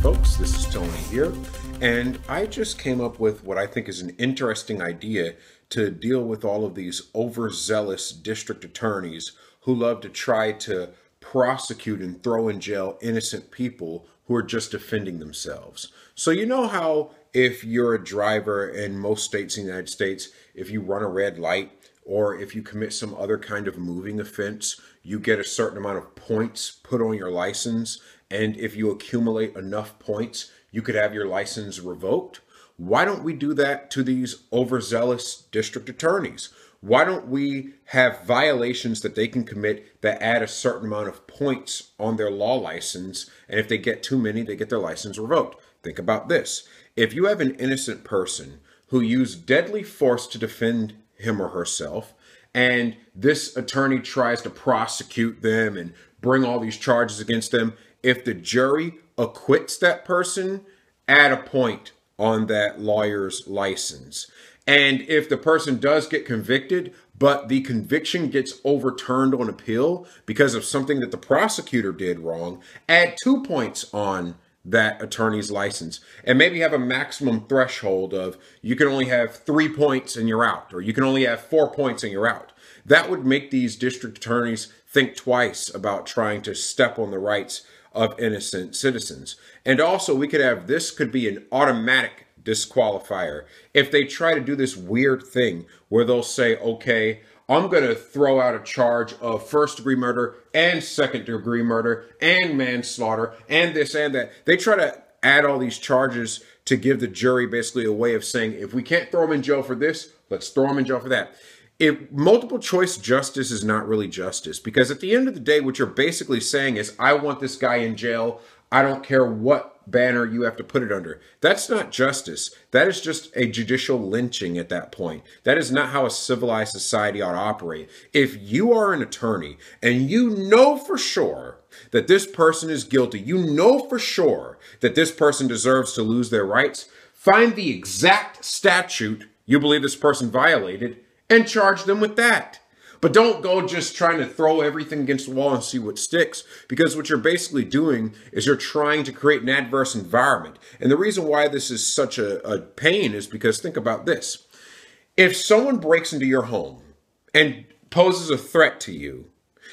folks, this is Tony here, and I just came up with what I think is an interesting idea to deal with all of these overzealous district attorneys who love to try to prosecute and throw in jail innocent people who are just defending themselves. So you know how if you're a driver in most states in the United States, if you run a red light or if you commit some other kind of moving offense, you get a certain amount of points put on your license. And if you accumulate enough points, you could have your license revoked. Why don't we do that to these overzealous district attorneys? Why don't we have violations that they can commit that add a certain amount of points on their law license? And if they get too many, they get their license revoked. Think about this. If you have an innocent person who used deadly force to defend him or herself, and this attorney tries to prosecute them and bring all these charges against them, if the jury acquits that person, add a point on that lawyer's license. And if the person does get convicted, but the conviction gets overturned on appeal because of something that the prosecutor did wrong, add 2 points on that attorney's license, and maybe have a maximum threshold of you can only have 3 points and you're out, or you can only have 4 points and you're out. That would make these district attorneys think twice about trying to step on the rights of innocent citizens. And also we could have, this could be an automatic disqualifier. If they try to do this weird thing where they'll say, okay, I'm going to throw out a charge of first-degree murder and second-degree murder and manslaughter and this and that. They try to add all these charges to give the jury basically a way of saying, if we can't throw them in jail for this, let's throw them in jail for that. If multiple choice justice is not really justice, because at the end of the day, what you're basically saying is, I want this guy in jail. I don't care what banner you have to put it under. That's not justice. That is just a judicial lynching at that point. That is not how a civilized society ought to operate. If you are an attorney and you know for sure that this person is guilty, you know for sure that this person deserves to lose their rights, find the exact statute you believe this person violated and charge them with that. But don't go just trying to throw everything against the wall and see what sticks, because what you're basically doing is you're trying to create an adverse environment. And the reason why this is such a pain is because think about this. If someone breaks into your home and poses a threat to you,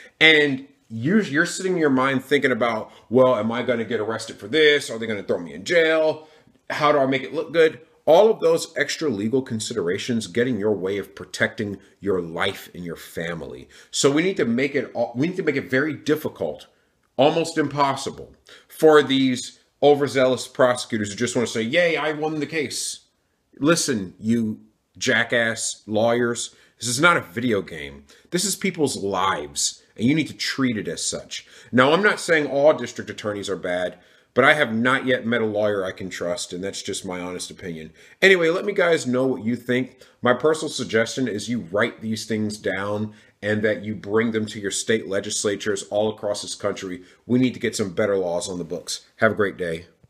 and you're sitting in your mind thinking about, well, am I going to get arrested for this? Are they going to throw me in jail? How do I make it look good? All of those extra legal considerations get in your way of protecting your life and your family. So we need to make it very difficult, almost impossible, for these overzealous prosecutors who just want to say, yay, I won the case. Listen, you jackass lawyers, this is not a video game. This is people's lives, and you need to treat it as such. Now, I'm not saying all district attorneys are bad, but I have not yet met a lawyer I can trust, and that's just my honest opinion. Anyway, let me guys know what you think. My personal suggestion is you write these things down and that you bring them to your state legislatures all across this country. We need to get some better laws on the books. Have a great day.